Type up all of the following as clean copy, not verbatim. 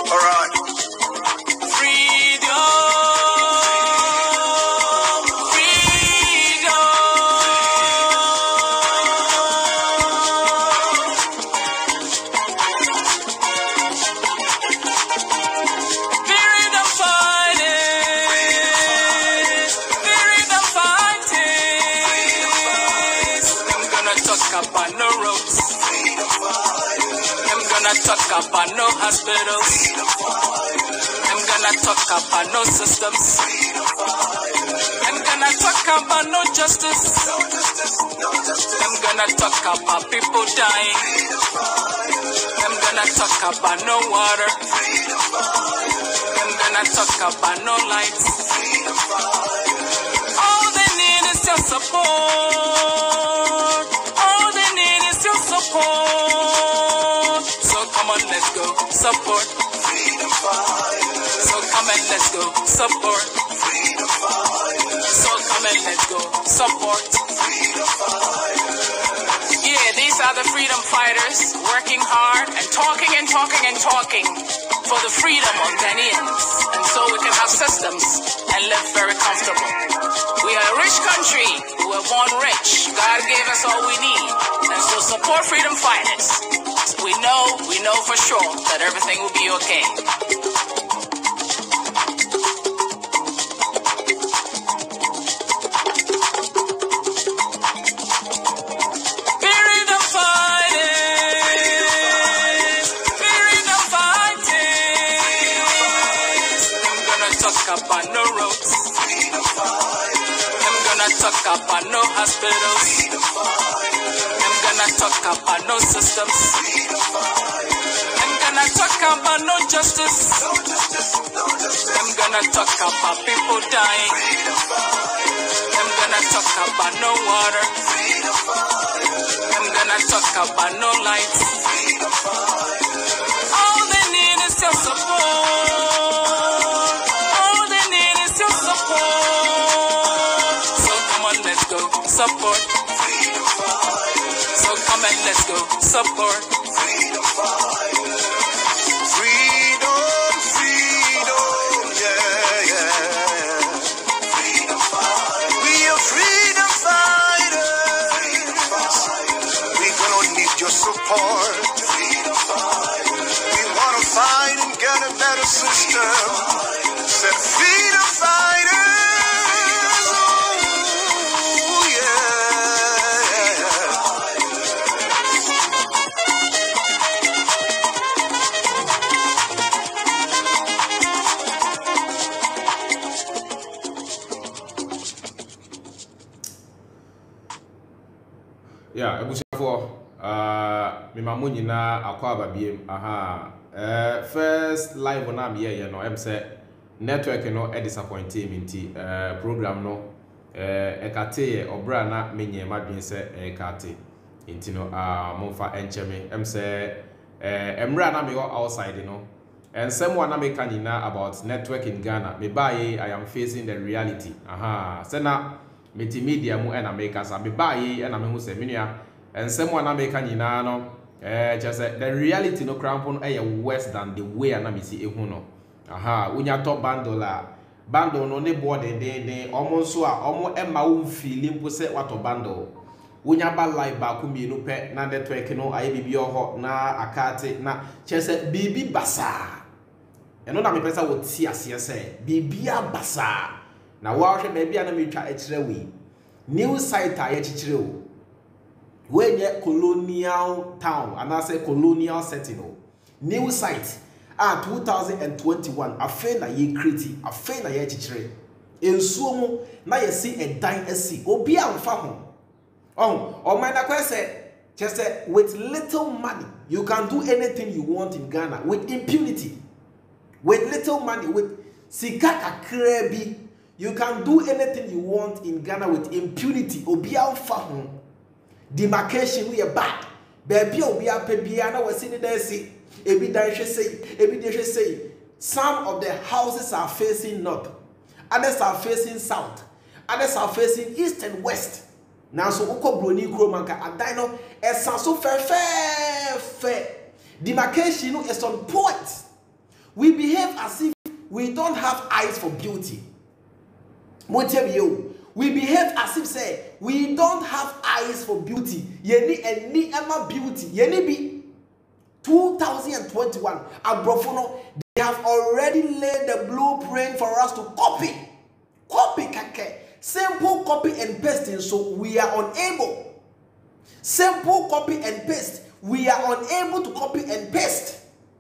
Alright. Freedom. Up on no roads, I'm gonna talk about no hospitals, I'm gonna talk about no systems, I'm gonna talk about no justice, I'm gonna talk about people dying, I'm gonna talk about no water, I'm gonna talk about no lights. All they need is your support. So come on, let's go support. So come and let's go support. So come and let's go support. Yeah, these are the freedom fighters working hard and talking for the freedom of Ghanaians, and so we can have systems and live very comfortable. We are a rich country. We were born rich. God gave us all we need. And so support freedom fighters. We know for sure that everything will be okay. Freedom fighters. Freedom fighters. I'm gonna talk about no roads. I'm gonna talk about no hospitals. I'm gonna talk about no systems. I'm gonna talk about no justice. I'm gonna talk about people dying. I'm gonna talk about no water. I'm gonna talk about no lights. All they need is your support. All they need is your support. So come on, let's go support. So come and let's go support. Freedom, yeah, yeah. We are freedom fighters. We gonna need your support. We wanna fight and get a better system. Said freedom fighters. Yeah, for me mamu nyina akwa babiem first live on am here no em say network no e disappoint me nti program no ekate obra na menye madwen say ekate nti no momfa encheme em say emra na me outside no and someone na me kan nyina about network in Ghana me buy I am facing the reality say na multimedia mu and America sa me buy and me hu say menua and someone America nyina no just the reality no crampon worse than the way na me see ehu no unya top bundle no ne board de almost so almost emma wo feeling po say what bundle unya ba live ba ku mienu pe na network no aye bibi ho na akate na chese bibi basa eno na me pesa wo ti ase say bibia basa na wa hwe me bia na me twa ekire we new site aye kikire o when ye colonial town and I say colonial setting new site 2021 afen na ye create afen na ye kikire ensuo mu na ye see a dine esi obi amfa ho o man na kwese just with little money you can do anything you want in Ghana with impunity. With little money, with sika kakra bi, you can do anything you want in Ghana with impunity. Obi amfa ho demarcation we are back. Baby obi apebia na wasi ni there say ebi dan hwe say ebi de hwe say some of the houses are facing north, others are facing south, others are facing east and west. Now so uko broni kromanka adan no esan so fe demarcation no is on point. We behave as if we don't have eyes for beauty. We behave as if say we don't have eyes for beauty. Yeni any emma beauty. Yeni be 2021. Abrofono, they have already laid the blueprint for us to copy. Copy kake. Simple copy and paste. So we are unable. Simple copy and paste. We are unable to copy and paste.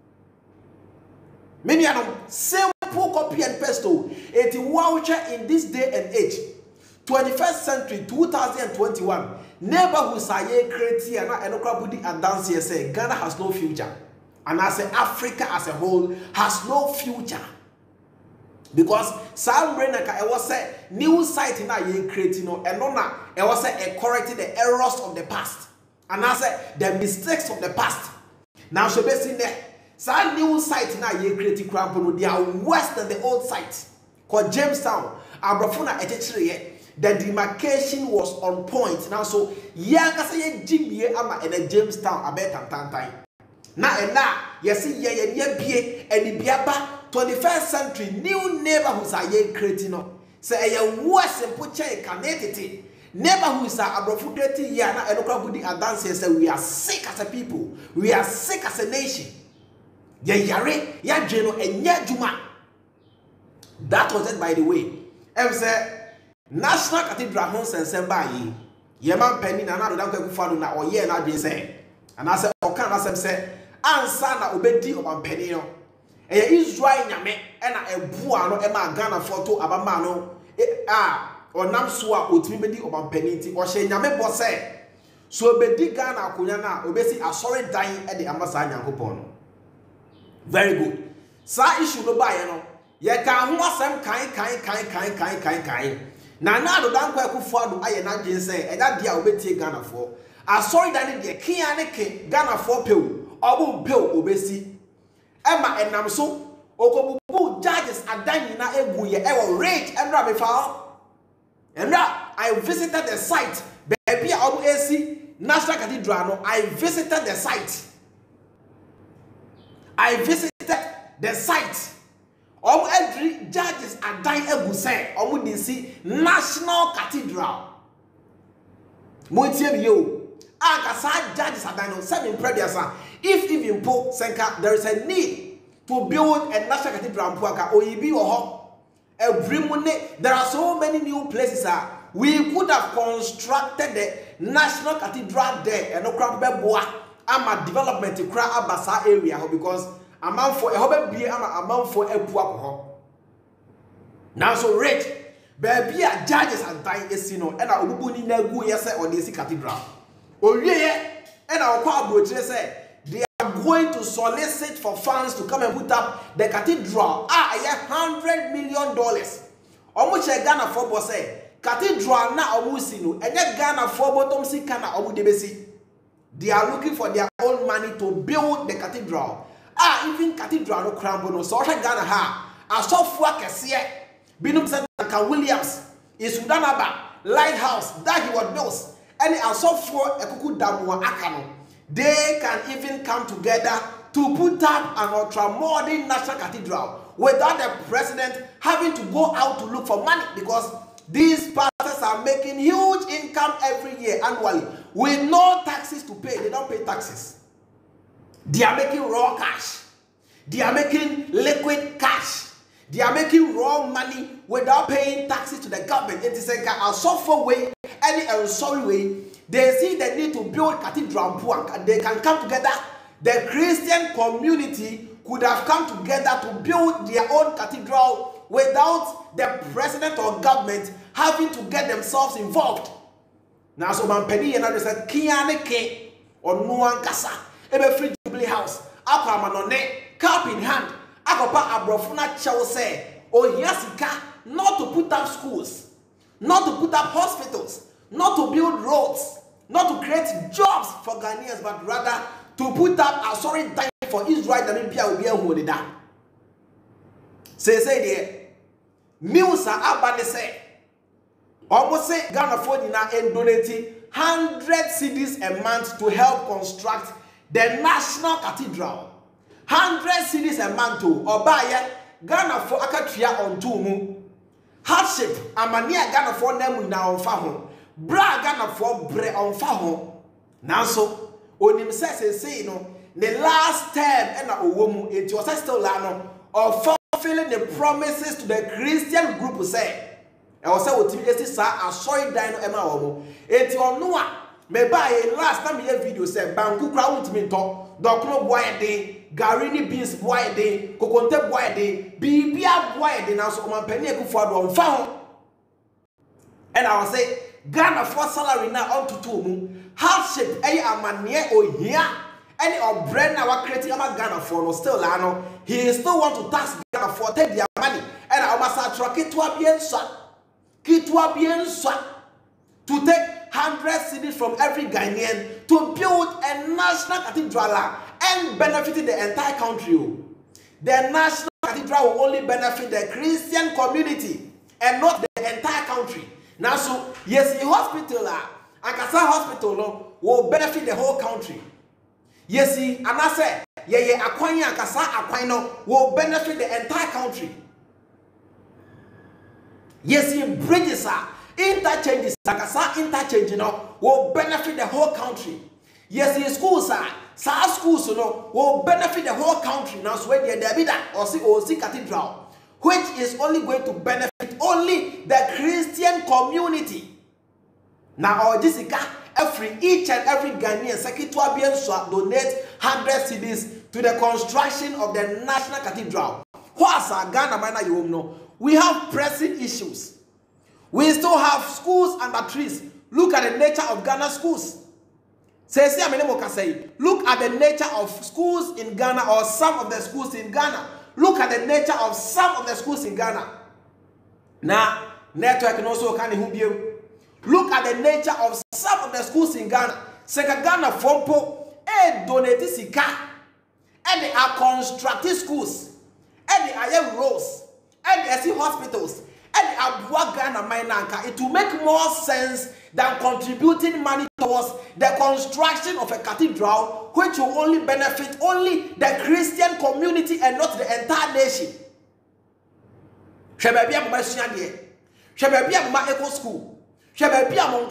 Many are simple copy and paste. It's voucher in this day and age. 21st century 2021. Neighborhood say create and nobody and dance here say Ghana has no future. And I say Africa as a whole has no future. Because some brainaka it was a new site in a creating and no it was a correcting the errors of the past. And I say the mistakes of the past. Now so basically there some new site in a creating cramp they are worse than the old site. Called Jamestown. Abrafuna etcherie. The demarcation was on point. Now, so young as a GBA ama and a Jamestown abet time. Now and now, you see, ye and the Biaba 21st century new neighborhoods are ye creating up. Say a worse and put a canetity. Neighborhoods are abrofugati yana and Okabudi and dancers say we are sick as a people, we are sick as a nation. Ye yare, ya geno and ya juma. That was it, by the way. Say National Cathedral Homes and Sembayi, Yeman Penny, and I don't go for na or ye and I be say. And I said, Okan, I said, Answer na obedi of Penny. And Israel Yame, and a buano, Emma Ghana photo, Abamano, or Namsua, Utmibedi of Penny, or Shay Yame Bosse. So Bedi Ghana, Kuyana, obesi, a sorry dying at the Ambassador Coupon. Very good. Sa issue no buy, ye can want some kind. Na do dan kwa kufuado aye na dwen say enya dia obetie Ghana for asori dan de kia ne ke Ghana for pew obu pew obesi ema enam so okobubu judges adan na egu ye ewo rage enra me fa enra I visited the site baby obu AC National Cathedral no I visited the site every judges are dying say DC National Cathedral. Judges are dying seven previous. If even Pope Senka, there is a need to build a National Cathedral or there are so many new places. We could have constructed the National Cathedral there and no crab ama development to cry Abasa area because amount for a hobby be amount for a poor. Now so rich baby judges and dying esino and I ubuni nagu yese or DC cathedral. Oh yeah, and our power say they are going to solicit for funds to come and put up the cathedral. $100 million. Almost a Ghana for boss cathedral na omusino and that Ghana for bottom si kana omudebesi. They are looking for their own money to build the cathedral. Even cathedral no crambo no so Ghana ha. Asofua kesiye. Binum Sanka Williams is Sudanaba Lighthouse that he was built. And asofua ekuku damwa akano. They can even come together to put up an ultra-modern national cathedral without the president having to go out to look for money because these pastors are making huge income every year annually with no taxes to pay. They don't pay taxes. They are making raw cash. They are making liquid cash. They are making raw money without paying taxes to the government. It is a software way, any sorry way. They see the need to build cathedral and they can come together. The Christian community could have come together to build their own cathedral without the president or government having to get themselves involved. Now, so man penny and others said, Kiane K or Nuankasa, ebe free jubilee house, Aquamanone, cup in hand, Akopa Abrofuna Chow say, oh Yasika, not to put up schools, not to put up hospitals, not to build roads, not to create jobs for Ghanaians, but rather to put up a sorry time for Israel that will be a holy down. Say there, Musa Abane say, almost say Ghana for Dina and donating 100 cedis a month to help construct the National Cathedral. 100 cedis a month or buy Ghana for akatria on tumu. Hardship, amania Ghana for nemu na on faho. Bra Ghana for bre on faho. Nanso, onim say no, the last term and a woman, it was still lano of fulfilling the promises to the Christian group say. I was saying, what you say, I saw it down Emma Omo. It's on Noah. Me buy last time you video said, Banku crowd me talk, Docno boy day, Garini beans boy day, Coconte boy day, Bibia boy day, now so my penny for one found. And I was say, Ghana for salary now on to 2 hardship, amania or here, any of bread now creating about Ghana for no still lano. He still want to tax Ghana for take their money, and I must truck it to a bien to take 100 cedis from every Ghanaian to build a national cathedral and benefit the entire country. The national cathedral will only benefit the Christian community and not the entire country. Now, so yes, the hospital, Ankasa Hospital, will benefit the whole country. Yes, and I say, Akwanya Ankasa Akwano will benefit the entire country. Yes, bridges are interchanges, Ankasa interchange, will benefit the whole country. Yes, schools are schools, will benefit the whole country. Now, so when the or cathedral, which is only going to benefit only the Christian community. Now, our Jessica, each and every Ghanaian Sekituabian donate 100 cedis to the construction of the national cathedral. What's our Ghana mana you know? We have pressing issues. We still have schools under trees. Look at the nature of Ghana schools. Look at the nature of schools in Ghana, or some of the schools in Ghana. Look at the nature of some of the schools in Ghana. Now, network and also can you look at the nature of some of the schools in Ghana. Seka Ghana Fompo, donate sika, and they are constructed schools, and they are roads, and they are hospitals, and they are Ghana Mainanka. It will make more sense than contributing money towards the construction of a cathedral, which will only benefit only the Christian community and not the entire nation. Eco school. You are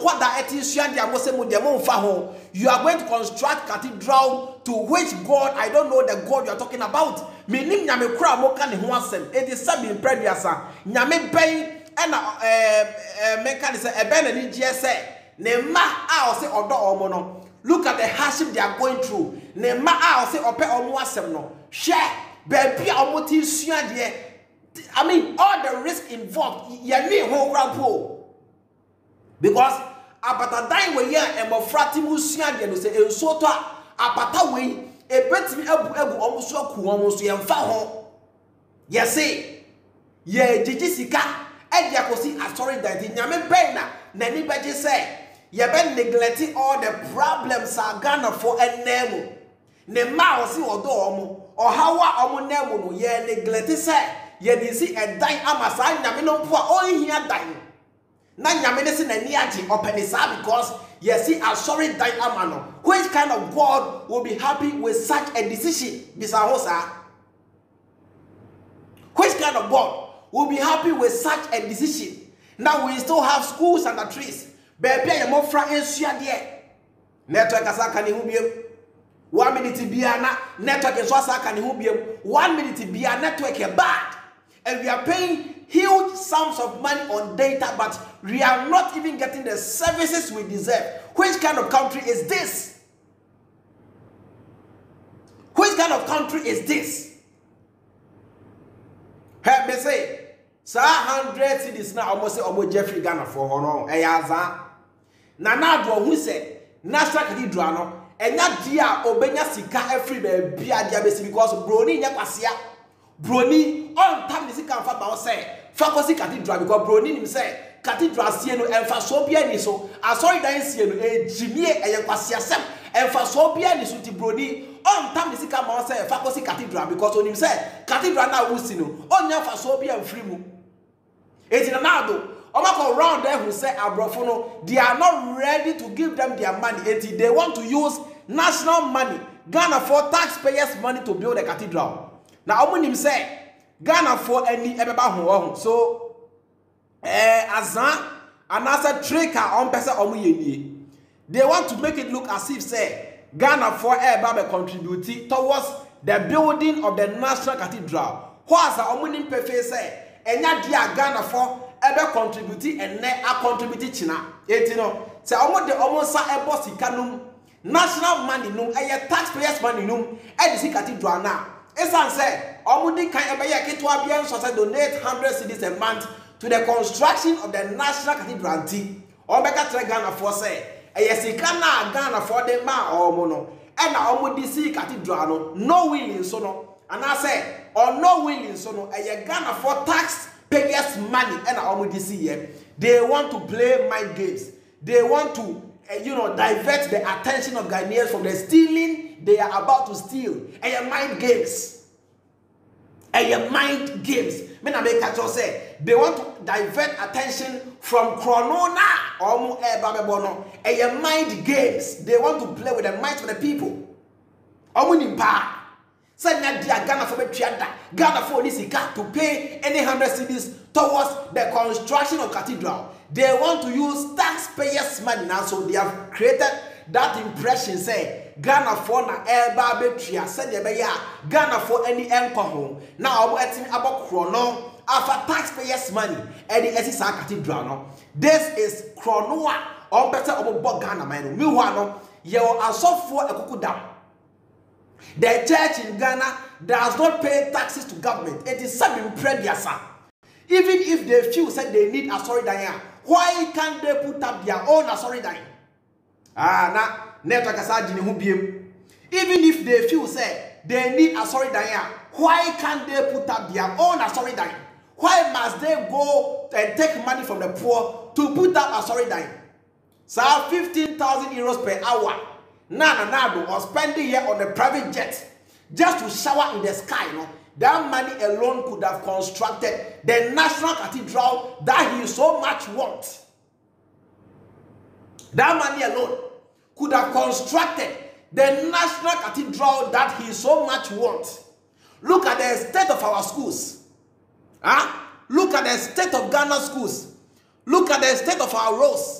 going to construct cathedral to which God, I don't know the God you are talking about. Meaning nyame kura mo kan ho asem. It is sabi prediasa. Nyame ben and meka say ebe na ni je say ne ma a o say odo omo no. Look at the hardship they are going through. Ne ma a o say ope omo asem no. Share baby omo ti sua de. I mean all the risk involved. Ya ni ho krampo. Because apata dan we ya emofrati mu sua de no say enso to apata we e betimi ebu omo so aku omo so ye mfa ho. Ye say ye jijisika e akosi asori that nyame ben na ni beje say ye ben neglecting all the problems are Ghana for enemu. Ne ma o si odo omo o hawa omo nemu no ye neglect say ye di si e dan amasa nyame no mpo a o hia dan. Na nyame ne se na ni age openisa because yes, see, I'm sorry, Diamano. Which kind of God will be happy with such a decision? Which kind of God will be happy with such a decision? Now we still have schools and the trees. Baby, I'm more frank and share there. Network as I can who 1 minute biana network is what I can who 1 minute biana network bad. And we are paying huge sums of money on data, but we are not even getting the services we deserve. Which kind of country is this? Which kind of country is this? Help me say, sir, 100 cedis now almost say almost Jeffrey Ghana for honor. Eyaza. Nana do who say national cathedral no. Enya dia obenya sika every be dia besi because broni nya kwasia. Broni on time this can fa ba say fakosi cathedral because broni nim say cathedral sie no emfa so bia ni so asori dan sie no ejimie eyekwase asem emfa so bia ni so ti broni on time this can ba say fakosi cathedral because onim say cathedral na wusi no onya fa so bia mfiri mu etina na do omako round there who say abrofo no they are not ready to give them their money until they want to use national money, Ghana for taxpayers' money to build a cathedral. Now, Omunim say Ghana for any ebeba so azan and as a trick on person omuye. They want to make it look as if say Ghana for ebeba contributing towards the building of the national cathedral. What's the omunim pefe say? Enya dia Ghana for ebe contributing and ne a contributing China. Etino say omo de omo sa ebo sikanum national money num taxpayers money num e cathedral na. Esan say omo di kan ebe ye ketwa bia so say donate 100 cedis a month to the construction of the national cathedral anti. Omeka tre Ghana for say sika na Ghana for the ma omo no e na omo di si cathedral no willing so no and I say or no willing so no Ghana for taxpayers money and omo di si here. They want to play mind games. They want to divert the attention of Ghanaians from the stealing they are about to steal. Mind games. Mind games. Men make say they want to divert attention from Chronona or mind games. They want to play with the minds of the people. Say Ghana for Ghana for Nisika to pay any 100 cedis towards the construction of cathedral. They want to use taxpayers' money now, so they have created that impression. Say Ghana for na elba betria. Say Ghana for any home. Now about chrono after taxpayers' money and the SSR cathedral. No, this is chronoa or better about Ghana man. Meanwhile, you are so for a kukudam. The church in Ghana does not pay taxes to government. It is some imprediasa. Even if they feel that they need a sorry dying, why can't they put up their own sorry dying? Even if they feel say they need a sorry dying, why can't they put up their own sorry dying? Why must they go and take money from the poor to put up a sorry dying? So 15,000 euros per hour. Nana was spending here on a private jet just to shower in the sky. That money alone could have constructed the national cathedral that he so much wants. That money alone could have constructed the national cathedral that he so much wants. Look at the state of our schools. Look at the state of Ghana schools. Look at the state of our roads.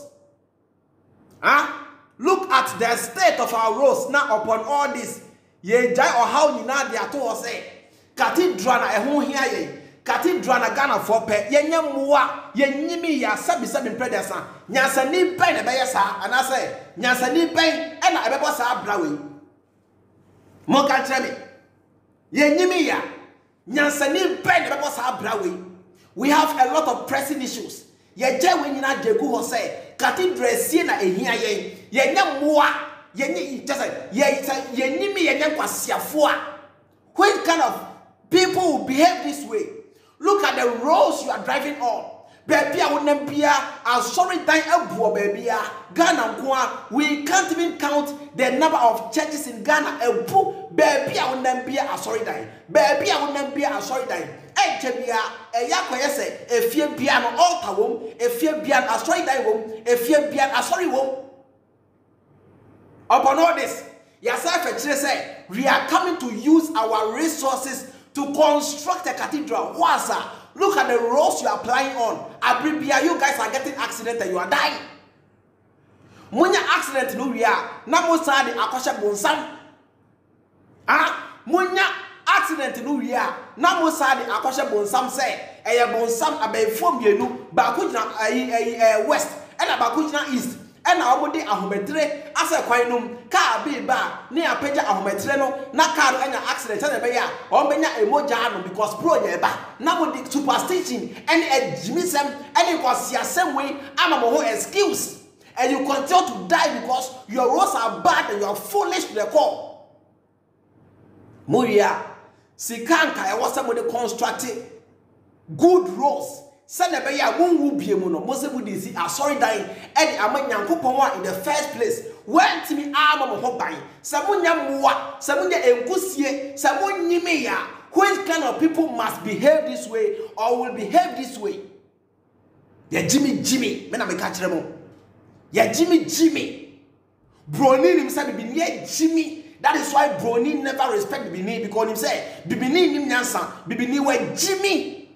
Look at the state of our roads now upon all this. Ye jai or how you know they are to say cathedral na ehun hia ye cathedral na Ghana for pe ye nyamuwa ye nyimi ya sabi predesa nyansani pen na be yesa and I say nyansani pen e na ebebo sa brawe mo ka kire me ye nyimi ya nyansani pen na ebebo sa brawe. We have a lot of pressing issues. Ye je we nyina degu ho say cathedral sie na ehia ye ye nyamuwa ye nyi just ye nyimi ye nyankwasiafo a. What kind of people will behave this way? Look at the roads you are driving on. Baby, I wouldn't be sorry baby. Ghana, we can't even count the number of churches in Ghana. Baby, I wouldn't be sorry dying. Baby, I wouldn't be sorry dying. If you be an altar womb, if you be an sorry dying womb, if you be an sorry womb. Upon all this, yourself say we are coming to use our resources to construct a cathedral. Look at the roads you are applying on. Abribia, you guys are getting accident and you are dying. Munya accident no we are. Namo sadi akosha bonsam. Munya accident no we are. Namo sadi akosha bonsam say. Eya bonsam abefo mienu ba ku gina west and ba ku gina east. And I would ahometre as a quinum car be bar near Peja ahometreno, na car and accident and beya or benya emojano because pro yeba. Now with the superstition and a jimism and it was your same way. I'm a more excuse. And you continue to die because your roads are bad and you are foolish to the core. Muria Sikanka, I was somebody constructed good roads. Senebeya won't be a mono, Mosebudisi are sorry dying, and Amanyan Kupoma in the first place. Went to me arm of Hobai, Samunya Mua, Samunya Engusie, Samunya. Which kind of people must behave this way or will behave this way? Yeah, Jimmy, men I catch them. Yeah, Jimmy. Broni himself Bibini Jimmy. That is why Broni never respect Bibini because him say Bibini nim nyansa, Bibini we Jimmy.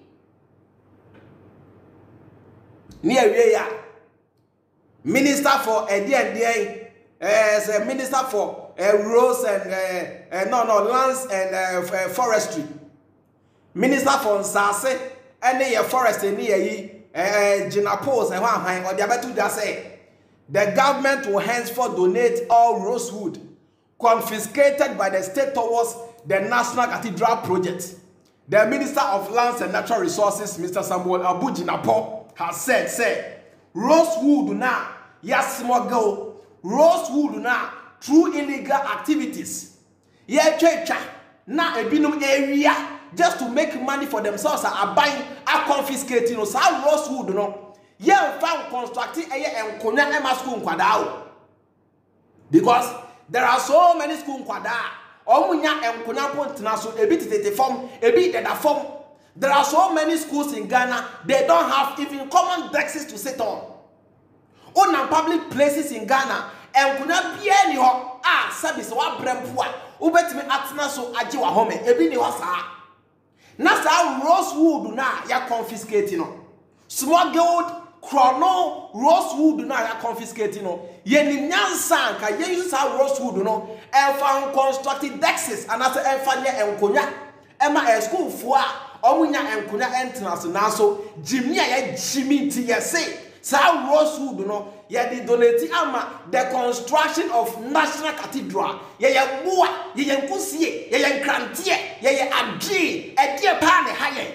Near ya. Minister for as a minister for roads and lands and forestry. Minister for Nsase and forest near Jinapos and one or the other just say the government will henceforth donate all Rosewood confiscated by the state towards the National Cathedral project. The Minister of Lands and Natural Resources, Mr. Samuel Abu Jinapo, has said, Rosewood now, yes, smuggle, Rosewood now, through illegal activities. Yeah, checha, now a binum area, just to make money for themselves, are buying, are confiscating, so Rosewood, no. Yeah, found constructing a and Konya Emma school kwadao. Because there are so many school kwada. Omunya and Konya Pontinaso, a bit the form, a bit that form. There are so many schools in Ghana, they don't have even common desks to sit on. On public places in Ghana, and Konya Pieni ho, service wa brempua, ubetime atina so ajiwa home, ebini wasa. Nasa Rosewood na ya confiscating. Smuggled Chrono Rosewood na ya confiscating no. Ye ni nyansa ka ye use Rosewood no. E fa constructed dexes and as e fa nye enkonya. E ma e school fo a omunya enkonya entrance na so Jimmy ya Jimmy ti ye say. Sa Rosewood no ye di donate ama the construction of National Cathedral. Ye bua, ye nkusie, ye nkrantie, ye adri, e die pa ne haye.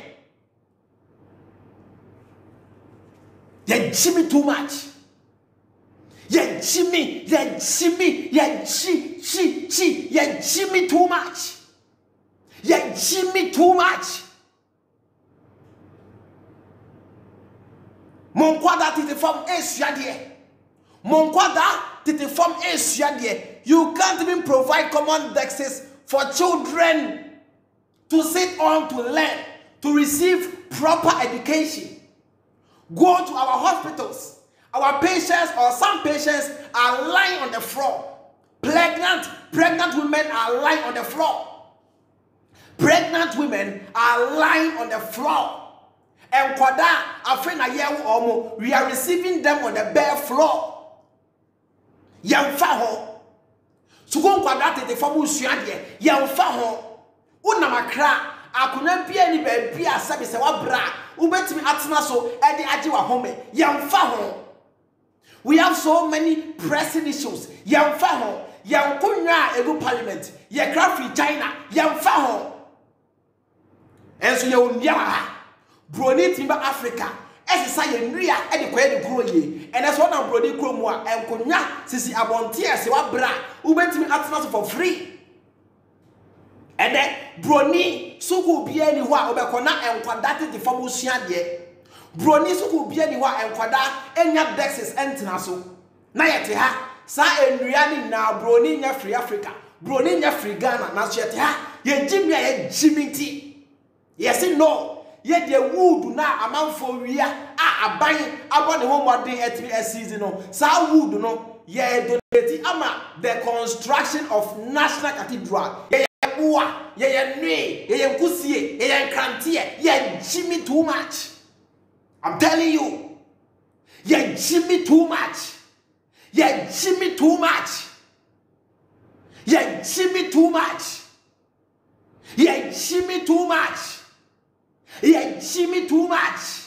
Ye Jimmy too much. Ye Jimmy too much. Ye Jimmy too much. Mon kwada titi form esuadie. Mon kwada titi form esuadie. You can't even provide common desks for children to sit on, to learn, to receive proper education. Go to our hospitals. Our patients or some patients are lying on the floor. Pregnant women are lying on the floor. Pregnant women are lying on the floor. And kwada afena yewu omo, we are receiving them on the bare floor. Yamfa ho. Sukon kwada tete fomu suade. Yamfa ho. Una makra akuna bia ni ba bia sabi se wabra. Ubetimi atina so edi ajiwa home. Yamfa ho. We have so many pressing issues. Yamfa ho. Yamkunya egu parliament. Ye free China. Yamfa ho. Enso ye unyawa. Broni timba Africa. Esi sa ye nria edi kwa edi grow ye. And that's what na broni grow mo a enkonya sisi abontie se wabra. Ubetimi atina so for free. And then broni suku bia ni wa obekona enkwada tete fam usua de. Broni suku bia ni wa enkwada enya dexes entina so. Na yete ha sa enria ni na broni nya free Africa. Broni nya free Ghana na so yete ha ye jimia ye jimiti. Yes no. Ye de wood na amanfo wia aban abone ho modern etmi season no. Sa wood no ye donate ama the construction of National Cathedral. Ye nkusie, ye nkrantie, ye Jimmy too much. I'm telling you. Ye Jimmy too much. Ye Jimmy too much. Ye Jimmy too much. Ye Jimmy too much. Ye Jimmy too much.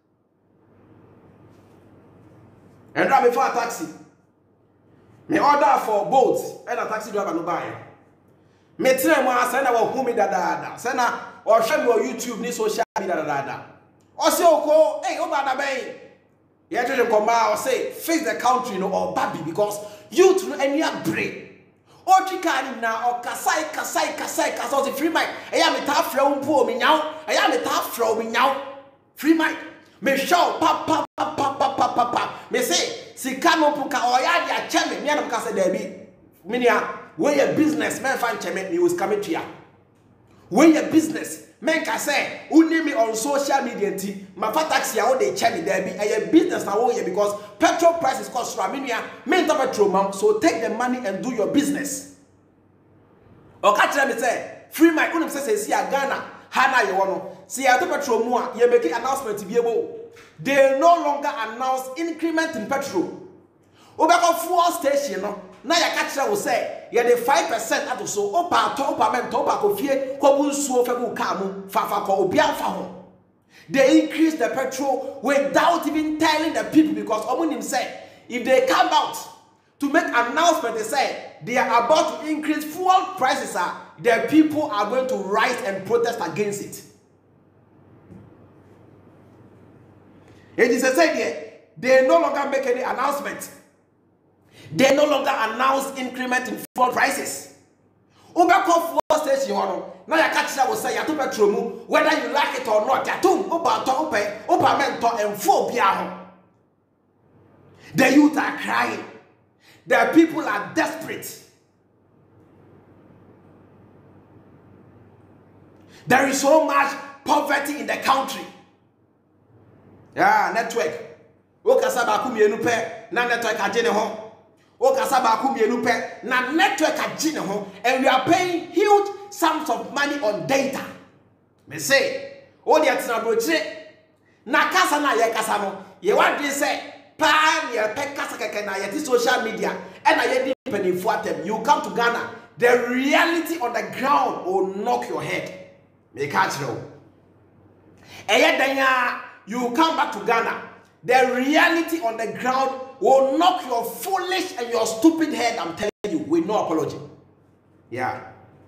And drive before a taxi. Me order for boat and a taxi driver no buy. Me tell mo asena wo hu me dada. Sena or share me on YouTube ni social media dada. O say oko, hey, o ba da ben. Ye tell them come out or say face the country no or baby because youth no any break. O chikani na o kasai o the free mic. Eya me ta fra umpo mi nyaw. Eya me ta fra mi nyaw. Free mic. Me show pa. Me say sika no puka o ya dia cheme. Me na say Debbie. Minia, where your business man find cheme me was coming to ya. Where your business Men can say, who name me on social media, my fat taxi, how they check me there be a business now because petrol prices cost Raminia, men petrol mount, so take the money and do your business. Or catch them say, Freemind, who says, see a Ghana, Hana, you want see a petrol more, you make an announcement to be able. They no longer announce increment in petrol. Obako fuel station, now your catcher will say, you the 5% at so, opa, topa, men, topa, kofie, kobun suo febu kamu, fafa ko obianfa. They increase the petrol without even telling the people because Omunim said, if they come out to make announcement, they say they are about to increase fuel prices, the people are going to rise and protest against it. It is said they no longer make any announcement. They no longer announce increment in fuel prices. Ubako fuel station, now your catcher will say, Yatu whether you like it or not, Yatum, Upa, Tope, Upa Mento, and Phobia. The youth are crying. The people are desperate. There is so much poverty in the country. Yeah, network. Okasaba kumienupe na network ajene ho. Okasaba kumienupe na network ajene ho, and we are paying huge sums of money on data. Me say, o dia tina brochire na kasa na ye kasa no, ye wadwe say pa ye pe kasa keke na ye social media and na ye di penifo atem. You come to Ghana, the reality on the ground will knock your head. Me catch you. Eye danya you come back to Ghana, the reality on the ground will knock your foolish and your stupid head, I'm telling you, with no apology. Yeah.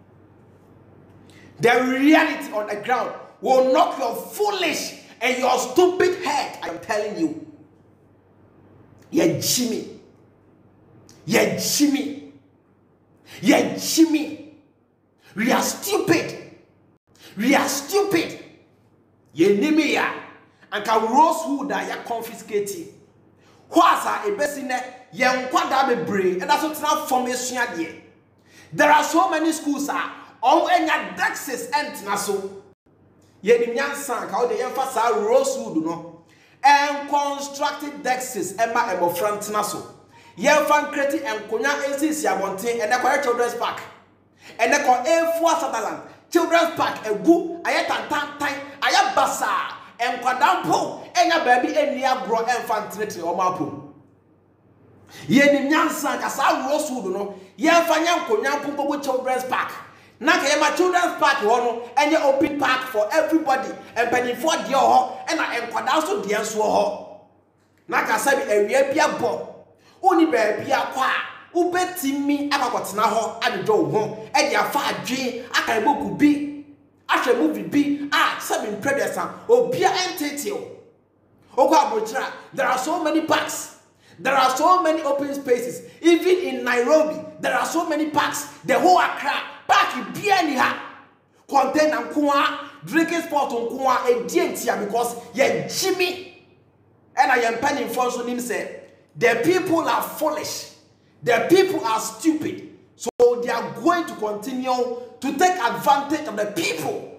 The reality on the ground will knock your foolish and your stupid head, I'm telling you. Yeah, Jimmy. Yeah, Jimmy. Yeah, Jimmy. We are stupid. We are stupid. Yeah, Nimia. And can Rosewood that you confiscating. What's a besine young quadra brain, and that's what's not formation. There are so many schools all any dexes and naso. Yenimian sank how they emphasize Rosewood no and constructed dexes Emma and front naso. Yen fan creating and Konya NCC Abonte and the children's park. And the A4 Sutherland children's park a good ayatan time ayabasa. And Quadampo, and a baby, and near bro infantry or mapu. Yen Yansan, as I Rosewood, no, Yan Fanyam Konyam children's park. Nakayama children's park, and your open park for everybody, and penny for the and I am Quadaso dear so. Nakasabi, a real beer bo. Only baby, a qua, who bet me, I got now, and do home, and your fat G, I can book be. After movie B, 7 predators, Bia entity. There are so many parks. There are so many open spaces. Even in Nairobi, there are so many parks. The whole Accra, park in Bianiha, contain and Kwa, drinking spot on Kwa, and DNT because you're Jimmy. And I am penning for him say, the people are foolish. The people are stupid. So they are going to continue to take advantage of the people.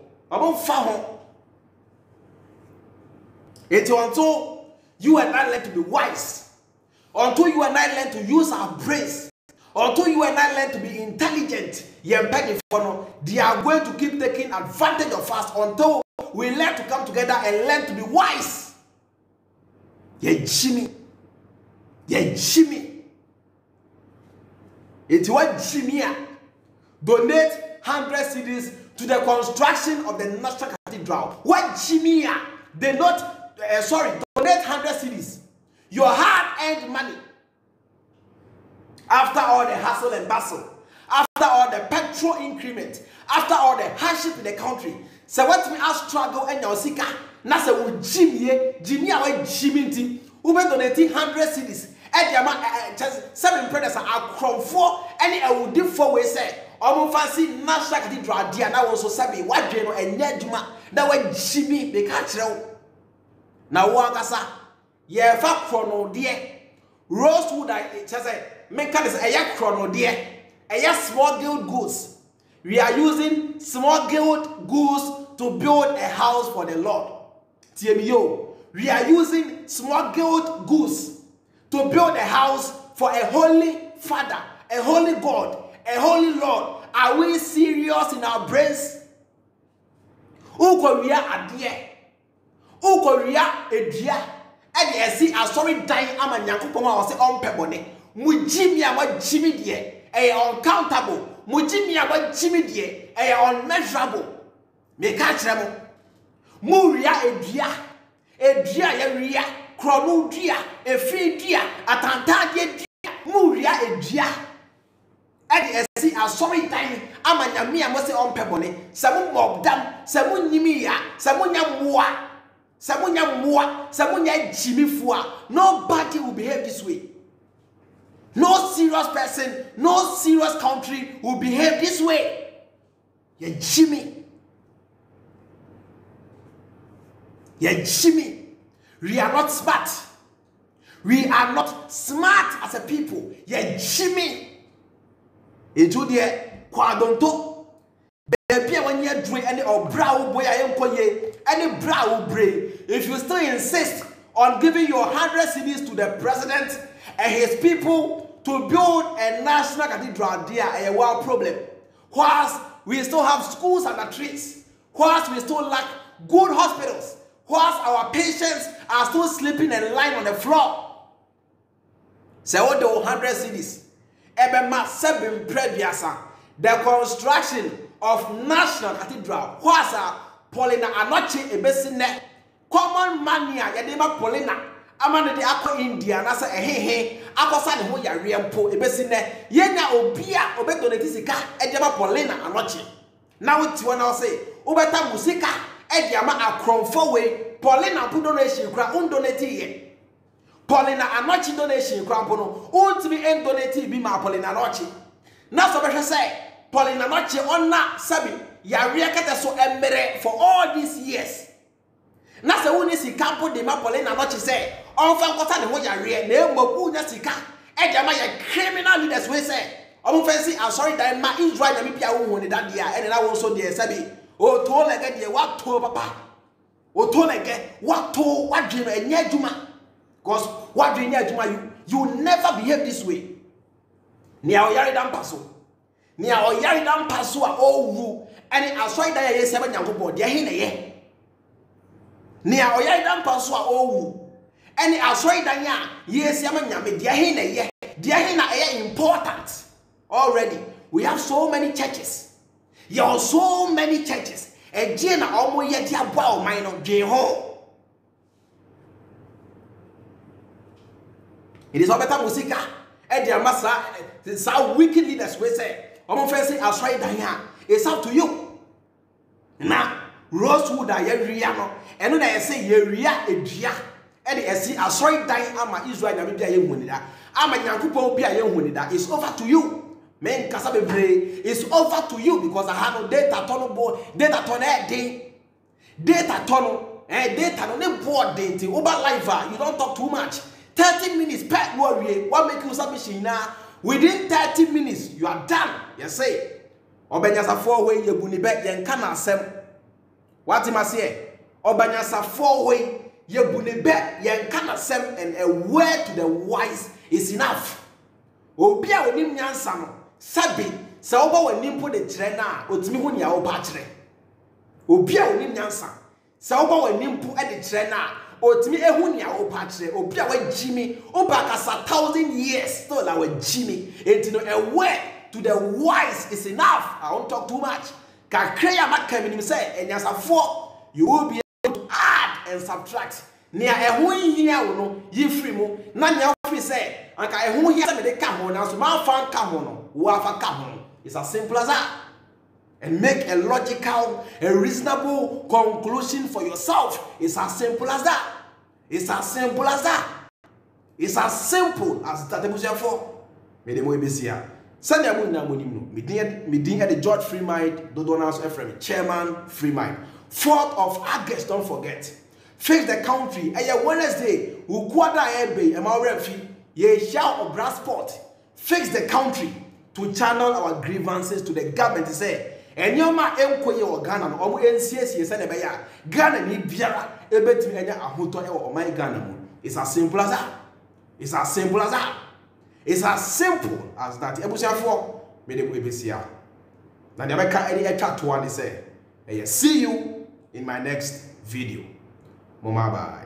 It's until you and I learn to be wise, until you and I learn to use our brains, until you and I learn to be intelligent, they are going to keep taking advantage of us until we learn to come together and learn to be wise. Yeah, Jimmy. Yeah, Jimmy. It's what Jimmy donate 100 cedis to the construction of the National Cathedral. What Jimmy they not donate 100 cedis. Your hard-earned money. After all the hustle and bustle, after all the petrol increment, after all the hardship in the country. So what me I struggle and your sika. Na se wo Jimmy awa Jimmy who be donating 100 cedis. And the 7 predators are crumb for any I would do 4 ways say. Fancy National Cathedral dear now also sabi what dream and Neduma that way Jimmy they catch you. Now Wagasa ye fa chrono dear Rosewood I say make this a chrono dear a small guild goods. We are using small guild goods to build a house for the Lord. TMO, we are using smuggled goods to build a house for a holy Father, a holy God, a holy Lord. Are we serious in our brains? Ukoria adie, Ukoria edia, and you see a sorry dying amanyankupoma or say on pebone. Mujimia what Jimmy dear, a uncountable, Mujimia what Jimmy dear, a unmeasurable. Me catch them. Muria edia ria, Crono dia, a free dia, a tantadia dia, Muria edia. And see a sorry time, Amanyamia must say on pebone, Samu mob dam, Samu nimia, Samunya mua, Samunya Jimmy Fua. Nobody will behave this way. No serious person, no serious country will behave this way. Yeah, Jimmy. Yeah, Jimmy. We are not smart. We are not smart as a people. Yeah, Jimmy. Into the quadonto. Baby, when you're doing any brow boy, I am any brow brain. If you still insist on giving your 100 cedis to the president and his people to build a national cathedral, there a wild problem. Whilst we still have schools under trees, whilst we still lack good hospitals, whilst our patients are still sleeping and lying on the floor. So what the 100 cedis? The construction of national cathedral. Whilst Paulina Anoche ebesine common mania yadema Paulina. Amanda de Aqua India, Nasa ehehe, Akosa de Hoya Riampo, ebesine, Yena Obia, Obedonetisika, Edema Paulina Anoche. Now it's one I'll say, Ubeta Musika, Ediama Akron Forway, Paulina put donation, crown donate. Paulina Anoche donation, crampono, ultimate end donate be my Paulina Anoche. Now, so say, Paulina Anoche on na Sabi, Yariakata so emere for all these years. Now, so when you see Campo de Mapolina Anoche say, Onfa kota ne ho yare na emabu nya sika e de ma ye criminal leaders we say omo fancy sorry that ma Israel na me pia wo ne that dia e na wo so de sabi o to lege de wa to papa o to lege wa to wadwe na enya adwuma because wadwe enya adwuma you never behave this way ni a o yare dan paso ni a o yare dan paso a o wu ene sorry that ye se ba nyankopɔ de he na ye ni a o yare dan paso a o wu any asori danya yes yama nyame dia he na important already. We have so many churches. There are so many churches. And jena omo ye dia boa o man no dwen ho. It is obeta musika e dia masa sa wicked leaders we say omo fancy asori danya. It's up to you. Na Rosewood ayeria no eno na say yeria edua and see a sorry dying ama Israel na bibia yehunida ama nyankopon bia yehunida. It's over to you men kasa bebre. It's over to you because I have no data tono board data tono data tono data no ne board date over live. You don't talk too much. 30 minutes per warrior what make you submission now within 30 minutes you are done. You say obanyasa 4 way yebuni be yenka na asem what him say obanyasa 4 way Yebunebe yankana sem and a word to the wise is enough. Obia onim nyansa no sabi se oba wanim po de kire na otimi ho nia oba kire. Obia onim nyansa se oba wanim po e de kire na otimi ehu nia oba kire. Obia wa jimi oba kasa 1,000 years still our jimi. Enti no a word to the wise is enough. I won't talk too much. Kakre ya makam ni say enyansa 4 you will be add and subtract. Near a whole year no ye free mo. None of you say, Anka a whole year they come on, so my fan come on, whoever come on. It's as simple as that. And make a logical, a reasonable conclusion for yourself. It's as simple as that. It's as simple as that. It's as simple as that. May the way be here. Send your money now, me at the George Freemind, Dodonas Ephraim, Chairman Freemind. 4th of August, don't forget. Fix the country. Wednesday, we quarter ebe, MRF, ye shall of Brasport. Fix the country to channel our grievances to the government. Say, enyoma enkoye o Ghana no omo ensiesie se ne be ya Ghana ni biara ebetimi enya ahoto e o man Ghana mu. It's as simple as that. It's as simple as that. It's as simple as that. Ebusiafo me de ebesia. Na de beka edi etwa to one say, see you in my next video. Mama bye.